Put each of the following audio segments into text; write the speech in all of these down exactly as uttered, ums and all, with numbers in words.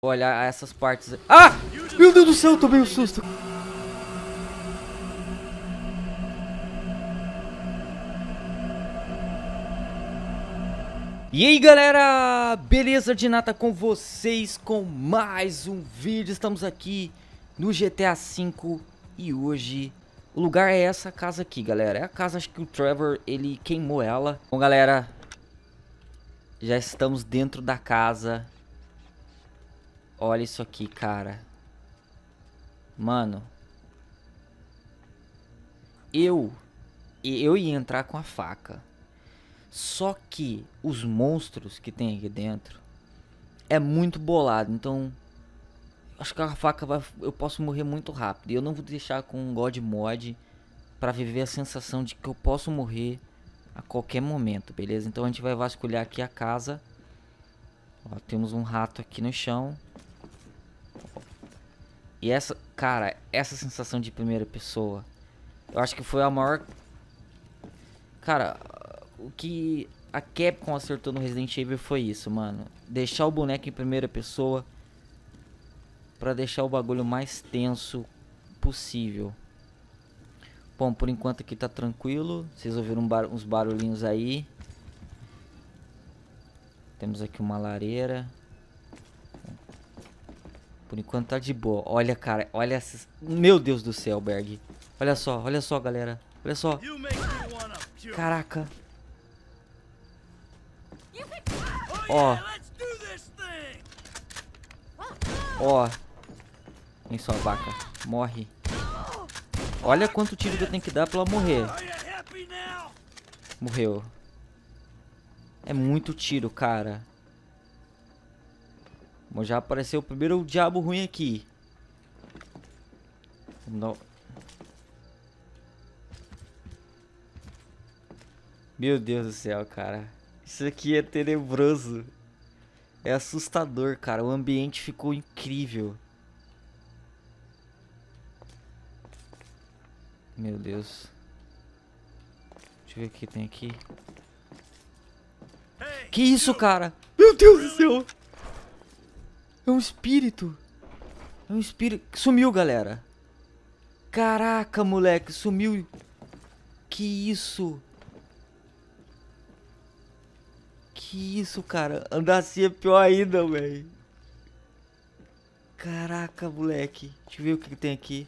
Olhar essas partes. Ah! Meu Deus do céu, eu tomei um susto. E aí galera, beleza de nata com vocês com mais um vídeo. Estamos aqui no G T A cinco e hoje o lugar é essa casa aqui, galera. É a casa, acho que o Trevor, ele queimou ela. Bom galera, já estamos dentro da casa. Olha isso aqui, cara. Mano, eu eu ia entrar com a faca. Só que os monstros que tem aqui dentro é muito bolado, então acho que a faca vai, eu posso morrer muito rápido. E eu não vou deixar com um God Mod para viver a sensação de que eu posso morrer a qualquer momento, beleza? Então a gente vai vasculhar aqui a casa. Ó, temos um rato aqui no chão. E essa, cara, essa sensação de primeira pessoa, eu acho que foi a maior... Cara, o que a Capcom acertou no Resident Evil foi isso, mano. Deixar o boneco em primeira pessoa pra deixar o bagulho mais tenso possível. Bom, por enquanto aqui tá tranquilo. Vocês ouviram um bar uns barulhinhos aí. Temos aqui uma lareira. Por enquanto tá de boa. Olha, cara, olha essas... Meu Deus do céu, Berg. Olha só, olha só, galera. Olha só. Caraca. Ó. Ó. Vem só, vaca. Morre. Olha quanto tiro que eu tenho que dar pra ela morrer. Morreu. É muito tiro, cara. Bom, já apareceu o primeiro diabo ruim aqui. Não. Meu Deus do céu, cara. Isso aqui é tenebroso. É assustador, cara. O ambiente ficou incrível. Meu Deus. Deixa eu ver o que tem aqui. Que isso, cara? Meu Deus do céu. É um espírito. É um espírito. Sumiu, galera. Caraca, moleque. Sumiu. Que isso? Que isso, cara? Andar assim é pior ainda, velho. Caraca, moleque. Deixa eu ver o que, que tem aqui.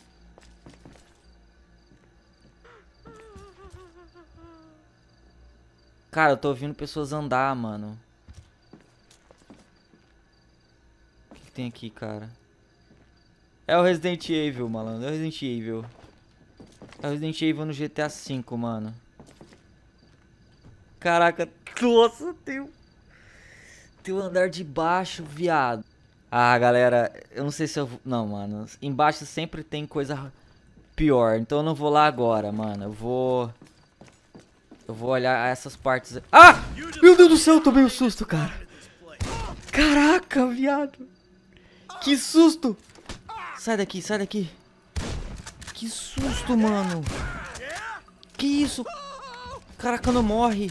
Cara, eu tô ouvindo pessoas andar, mano. O que, que tem aqui, cara? É o Resident Evil, malandro. É o Resident Evil. É o Resident Evil no G T A cinco, mano. Caraca, nossa, tem um... Tem um andar de baixo, viado. Ah, galera, eu não sei se eu... Não, mano. Embaixo sempre tem coisa pior. Então eu não vou lá agora, mano. Eu vou... Eu vou olhar essas partes... Ah! Meu Deus do céu, eu tomei um susto, cara. Caraca, viado. Que susto. Sai daqui, sai daqui. Que susto, mano. Que isso? Caraca, não morre.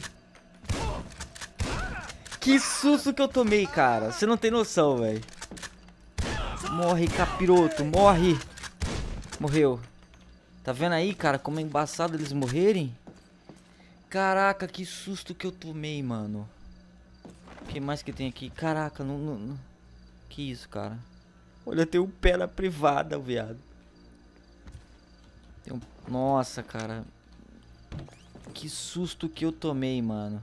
Que susto que eu tomei, cara. Você não tem noção, velho. Morre, capiroto. Morre. Morreu. Tá vendo aí, cara, como é embaçado eles morrerem? Caraca, que susto que eu tomei, mano. O que mais que tem aqui? Caraca, não, não, não... Que isso, cara? Olha, tem um pé na privada, viado. Tem um... Nossa, cara. Que susto que eu tomei, mano.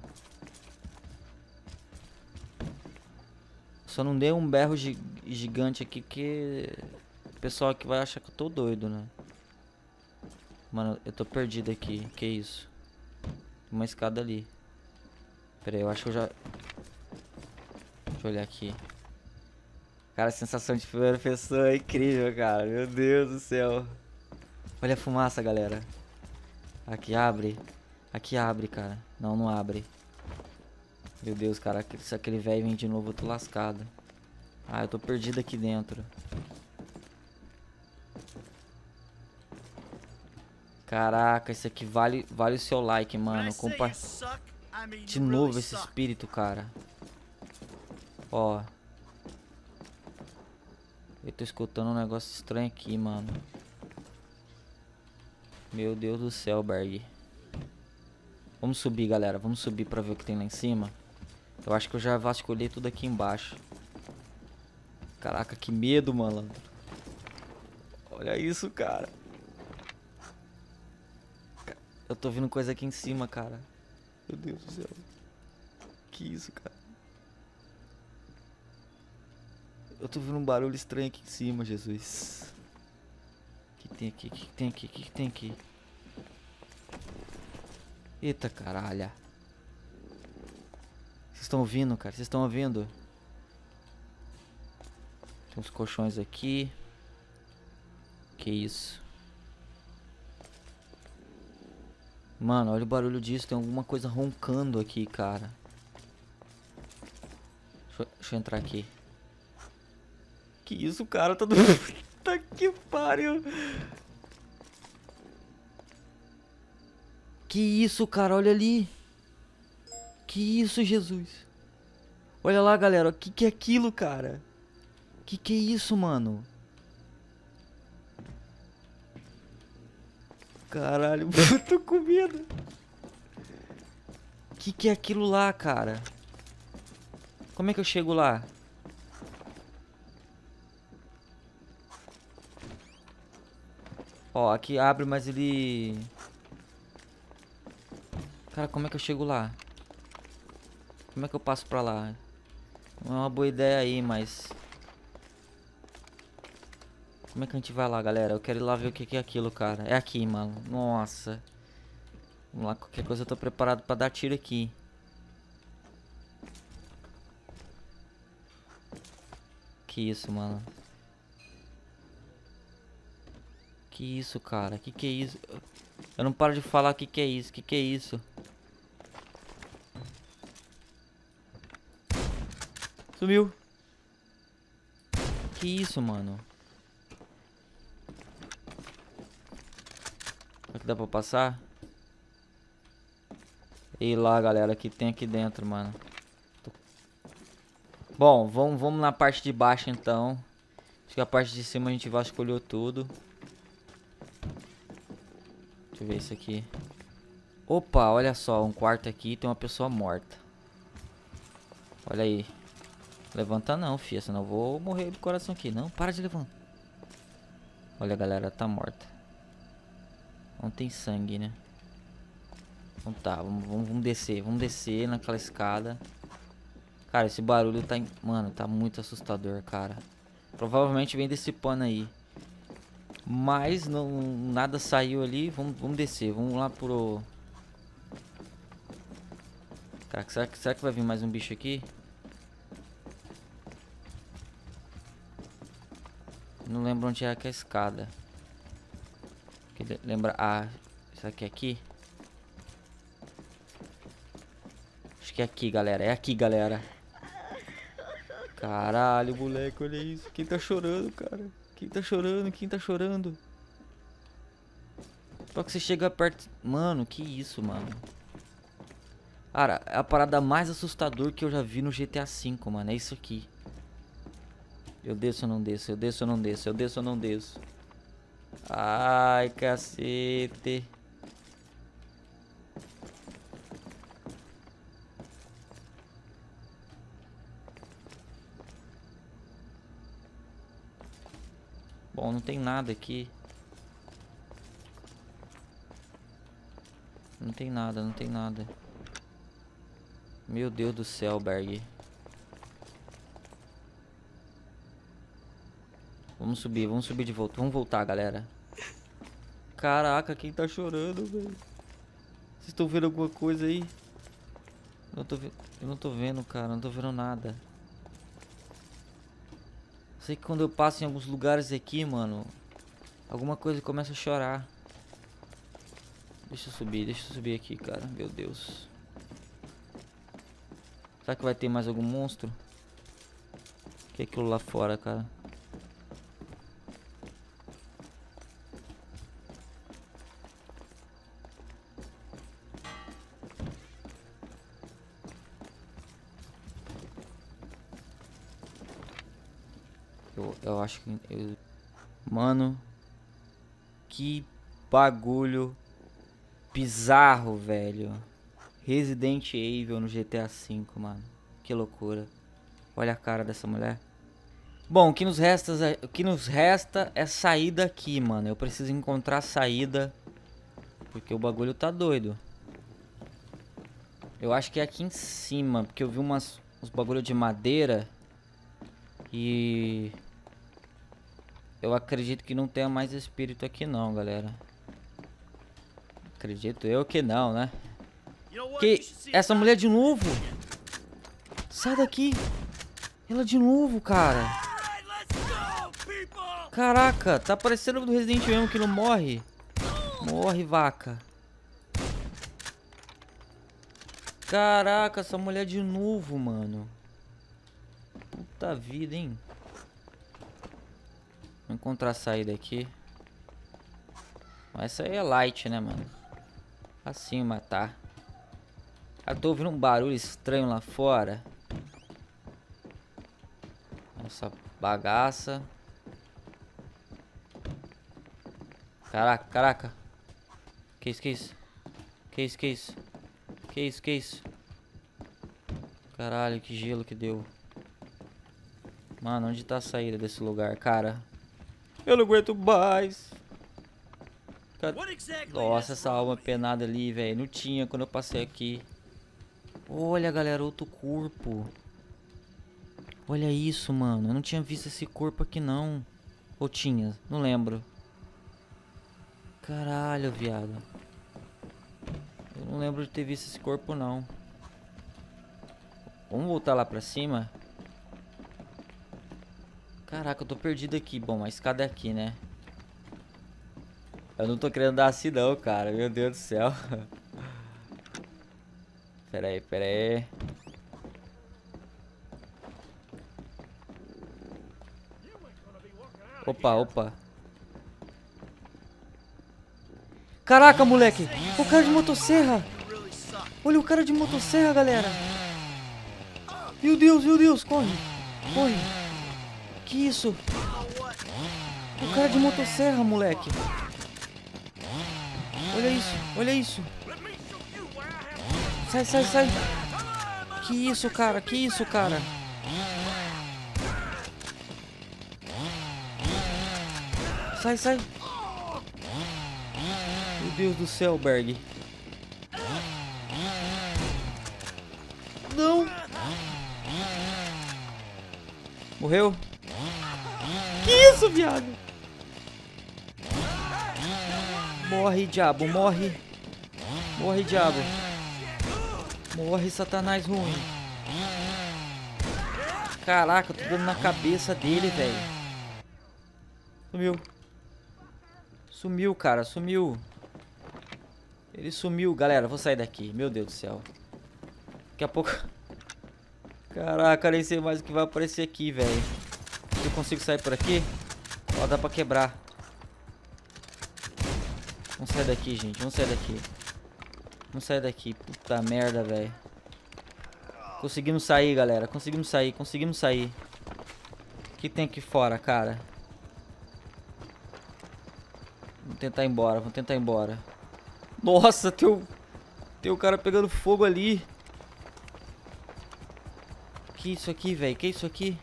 Só não dei um berro gi gigante aqui, porque o pessoal aqui vai achar que eu tô doido, né? Mano, eu tô perdido aqui. Que isso? Tem uma escada ali. Pera aí, eu acho que eu já... Deixa eu olhar aqui. Cara, a sensação de primeira pessoa é incrível, cara. Meu Deus do céu. Olha a fumaça, galera. Aqui abre. Aqui abre, cara. Não, não abre. Meu Deus, cara. Se aquele velho vem de novo, eu tô lascado. Ah, eu tô perdido aqui dentro. Caraca, isso aqui vale, vale o seu like, mano. Compa... De novo esse espírito, cara. Ó. Eu tô escutando um negócio estranho aqui, mano. Meu Deus do céu, Berg. Vamos subir, galera. Vamos subir pra ver o que tem lá em cima. Eu acho que eu já vasculhei tudo aqui embaixo. Caraca, que medo, mano. Olha isso, cara. Eu tô vendo coisa aqui em cima, cara. Meu Deus do céu. Que isso, cara. Eu tô vendo um barulho estranho aqui em cima, Jesus. O que tem aqui? O que tem aqui? O que tem aqui? Eita caralho. Vocês estão ouvindo, cara? Vocês estão ouvindo? Tem uns colchões aqui. Que isso? Mano, olha o barulho disso. Tem alguma coisa roncando aqui, cara. Deixa eu, deixa eu entrar aqui. Que isso, cara? Todo mundo... Tá que pariu. Que isso, cara? Olha ali. Que isso, Jesus? Olha lá, galera. O que que é aquilo, cara? Que que é isso, mano? Caralho, eu tô com medo. Que que é aquilo lá, cara? Como é que eu chego lá? Ó, aqui abre, mas ele... Cara, como é que eu chego lá? Como é que eu passo pra lá? Não é uma boa ideia aí, mas... Como é que a gente vai lá, galera? Eu quero ir lá ver o que que é aquilo, cara. É aqui, mano. Nossa. Vamos lá, qualquer coisa eu tô preparado pra dar tiro aqui. Que isso, mano? Que isso, cara? Que que é isso? Eu não paro de falar que que é isso. Que que é isso? Sumiu. Que isso, mano? Será que dá pra passar? E lá, galera, o que tem aqui dentro, mano? Bom, vamos, vamos na parte de baixo, então. Acho que a parte de cima a gente vasculhou tudo. Deixa eu ver isso aqui. Opa, olha só, um quarto aqui, tem uma pessoa morta. Olha aí. Levanta não, fia, senão eu vou morrer do coração aqui. Não, para de levantar. Olha, galera, tá morta. Não tem sangue, né? Então tá, vamos, vamos, vamos descer. Vamos descer naquela escada. Cara, esse barulho tá... Mano, tá muito assustador, cara. Provavelmente vem desse pano aí. Mas não, nada saiu ali. Vamos, vamos descer. Vamos lá pro... Cara, será que, será que vai vir mais um bicho aqui? Não lembro onde é que é a escada. Lembra... Ah, isso aqui é aqui? Acho que é aqui, galera. É aqui, galera. Caralho, moleque, olha isso. Quem tá chorando, cara? Quem tá chorando? Quem tá chorando? Só que você chega perto... Mano, que isso, mano? Cara, é a parada mais assustadora que eu já vi no G T A cinco, mano. É isso aqui. Eu desço ou não desço? Eu desço ou não desço? Eu desço ou não desço? Ai, cacete. Bom, não tem nada aqui. Não tem nada, não tem nada. Meu Deus do céu, Berg. Vamos subir, vamos subir de volta. Vamos voltar, galera. Caraca, quem tá chorando, velho? Vocês estão vendo alguma coisa aí? Eu não tô vendo, eu não tô vendo, cara. Não tô vendo nada. Sei que quando eu passo em alguns lugares aqui, mano, alguma coisa começa a chorar. Deixa eu subir, deixa eu subir aqui, cara. Meu Deus. Será que vai ter mais algum monstro? O que é aquilo lá fora, cara? Eu, eu acho que... Eu... Mano... Que bagulho... bizarro, velho. Resident Evil no G T A cinco, mano. Que loucura. Olha a cara dessa mulher. Bom, o que nos resta, o que nos resta é sair daqui, mano. Eu preciso encontrar a saída. Porque o bagulho tá doido. Eu acho que é aqui em cima. Porque eu vi umas, uns bagulho de madeira. E... eu acredito que não tenha mais espírito aqui não, galera. Acredito eu que não, né? Que... essa mulher de novo? Sai daqui. Ela de novo, cara. Caraca, tá parecendo do Resident Evil que não morre. Morre, vaca. Caraca, essa mulher de novo, mano. Puta vida, hein? Vou encontrar a saída aqui. Mas essa aí é light, né, mano? Assim, matar. Eu tô ouvindo um barulho estranho lá fora. Essa bagaça. Caraca, caraca. Que isso, que isso? Que isso, que isso? Que isso, que isso? Caralho, que gelo que deu. Mano, onde tá a saída desse lugar, cara? Eu não aguento mais. Nossa, essa alma penada ali, velho. Não tinha quando eu passei aqui. Olha, galera, outro corpo. Olha isso, mano. Eu não tinha visto esse corpo aqui, não. Ou tinha? Não lembro. Caralho, viado. Eu não lembro de ter visto esse corpo, não. Vamos voltar lá pra cima. Caraca, eu tô perdido aqui. Bom, a escada é aqui, né? Eu não tô querendo dar assim não, cara. Meu Deus do céu. Pera aí, pera aí. Opa, opa. Caraca, moleque. O cara de motosserra. Olha o cara de motosserra, galera. Meu Deus, meu Deus. Corre. Corre. Que isso? O cara de motosserra, moleque. Olha isso, olha isso. Sai, sai, sai. Que isso, cara, que isso, cara. Sai, sai. Meu Deus do céu, Berg. Não. Morreu? Que isso, viado? Morre, diabo, morre. Morre, diabo. Morre, satanás ruim. Caraca, eu tô dando na cabeça dele, velho. Sumiu. Sumiu, cara, sumiu. Ele sumiu, galera. Vou sair daqui, meu Deus do céu. Daqui a pouco... Caraca, nem sei mais o que vai aparecer aqui, velho. Eu consigo sair por aqui? Ó, dá pra quebrar. Vamos sair daqui, gente. Vamos sair daqui. Vamos sair daqui. Puta merda, velho. Conseguimos sair, galera. Conseguimos sair. Conseguimos sair. O que tem aqui fora, cara? Vamos tentar ir embora. Vamos tentar ir embora. Nossa, tem o... Tem o cara pegando fogo ali. Que isso aqui, velho? Que isso aqui?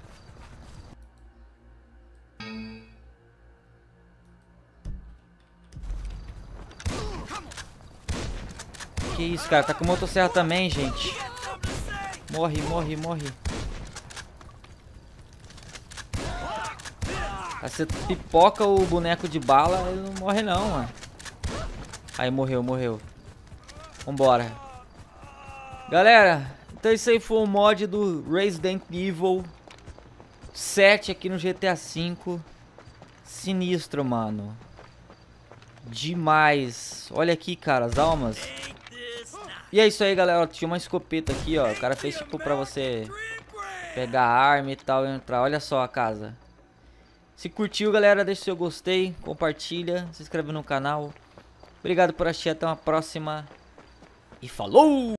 Que isso, cara? Tá com motosserra também, gente. Morre, morre, morre. Aí você pipoca o boneco de bala, ele não morre não, mano. Aí morreu, morreu. Vambora. Galera, então isso aí foi o mod do Resident Evil sete aqui no G T A cinco. Sinistro, mano. Demais. Olha aqui, cara, as almas. E é isso aí, galera. Tinha uma escopeta aqui, ó. O cara fez tipo pra você pegar a arma e tal e entrar. Olha só a casa. Se curtiu, galera, deixa o seu gostei, compartilha, se inscreve no canal. Obrigado por assistir, até uma próxima. E falou!